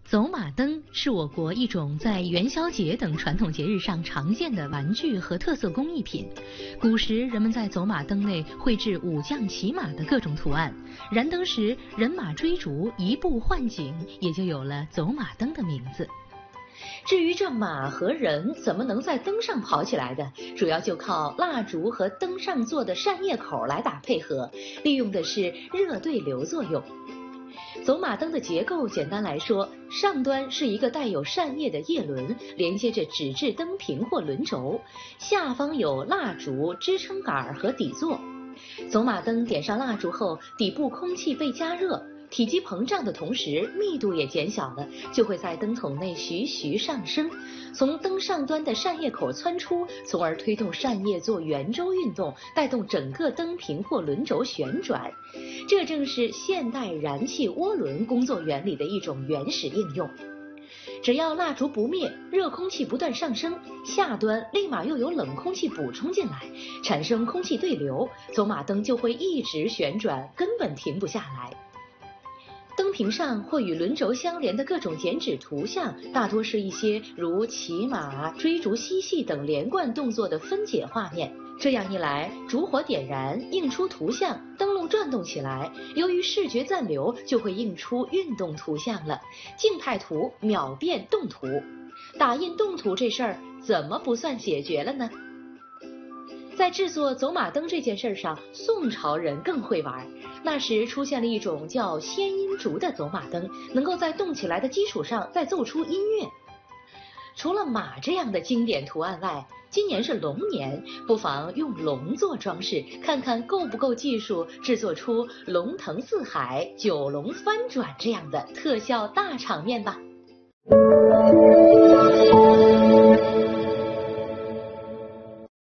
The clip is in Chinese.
走马灯是我国一种在元宵节等传统节日上常见的玩具和特色工艺品。古时人们在走马灯内绘制武将骑马的各种图案，燃灯时人马追逐，一步换景，也就有了走马灯的名字。至于这马和人怎么能在灯上跑起来的，主要就靠蜡烛和灯上做的扇叶口来打配合，利用的是热对流作用。走马灯的结构简单来说，上端是一个带有扇叶的叶轮，连接着纸质灯瓶或轮轴，下方有蜡烛、支撑杆和底座。走马灯点上蜡烛后，底部空气被加热，体积膨胀的同时密度也减小了，就会在灯筒内徐徐上升，从灯上端的扇叶口窜出，从而推动扇叶做圆周运动，带动整个灯瓶或轮轴旋转。这正是现代燃气涡轮工作原理的一种原始应用。只要蜡烛不灭，热空气不断上升，下端立马又有冷空气补充进来，产生空气对流，走马灯就会一直旋转，根本停不下来。灯屏上或与轮轴相连的各种剪纸图像，大多是一些如骑马、追逐嬉戏等连贯动作的分解画面。这样一来，烛火点燃，映出图像，灯笼转动起来，由于视觉暂留，就会映出运动图像了。静态图秒变动图，打印动图这事儿怎么不算解决了呢？在制作走马灯这件事上，宋朝人更会玩。那时出现了一种叫仙音烛的走马灯，能够在动起来的基础上再奏出音乐。除了马这样的经典图案外，今年是龙年，不妨用龙做装饰，看看够不够技术制作出龙腾四海、九龙翻转这样的特效大场面吧。